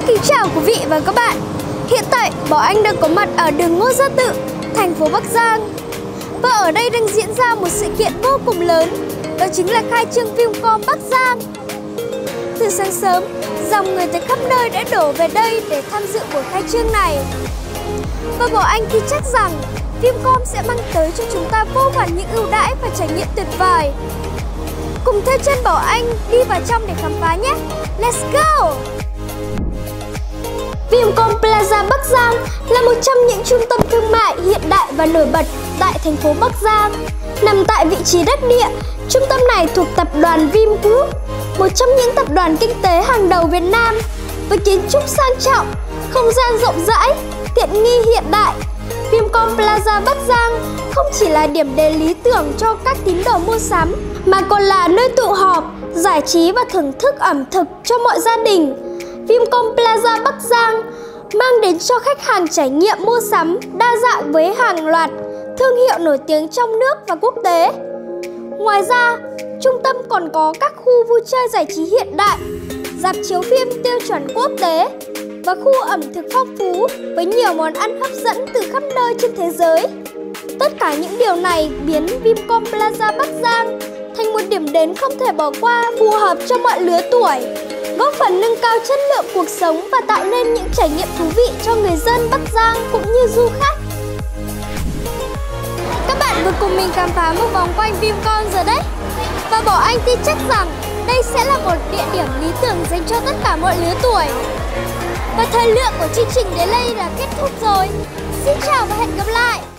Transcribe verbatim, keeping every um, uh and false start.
kính chào quý vị và các bạn. Hiện tại Bảo Anh đang có mặt ở đường Ngô Gia Tự, thành phố Bắc Giang. Và ở đây đang diễn ra một sự kiện vô cùng lớn, đó chính là khai trương Vincom Bắc Giang. Từ sáng sớm, dòng người từ khắp nơi đã đổ về đây để tham dự buổi khai trương này. Và Bảo Anh tin chắc rằng Vincom sẽ mang tới cho chúng ta vô vàn những ưu đãi và trải nghiệm tuyệt vời. Cùng theo chân Bảo Anh đi vào trong để khám phá nhé. Let's go! Vincom Plaza Bắc Giang là một trong những trung tâm thương mại hiện đại và nổi bật tại thành phố Bắc Giang. Nằm tại vị trí đắc địa, trung tâm này thuộc tập đoàn Vingroup, một trong những tập đoàn kinh tế hàng đầu Việt Nam. Với kiến trúc sang trọng, không gian rộng rãi, tiện nghi hiện đại, Vincom Plaza Bắc Giang không chỉ là điểm đến lý tưởng cho các tín đồ mua sắm, mà còn là nơi tụ họp, giải trí và thưởng thức ẩm thực cho mọi gia đình. Vincom Plaza Bắc Giang mang đến cho khách hàng trải nghiệm mua sắm đa dạng với hàng loạt thương hiệu nổi tiếng trong nước và quốc tế. Ngoài ra, trung tâm còn có các khu vui chơi giải trí hiện đại, rạp chiếu phim tiêu chuẩn quốc tế và khu ẩm thực phong phú với nhiều món ăn hấp dẫn từ khắp nơi trên thế giới. Tất cả những điều này biến Vincom Plaza Bắc Giang thành một điểm đến không thể bỏ qua, phù hợp cho mọi lứa tuổi, góp phần nâng cao chất lượng cuộc sống và tạo nên những trải nghiệm thú vị cho người dân Bắc Giang cũng như du khách. Các bạn vừa cùng mình khám phá một vòng quanh Vincom rồi đấy. Và Bảo Anh tin chắc rằng đây sẽ là một địa điểm lý tưởng dành cho tất cả mọi lứa tuổi. Và thời lượng của chương trình đến đây là kết thúc rồi. Xin chào và hẹn gặp lại.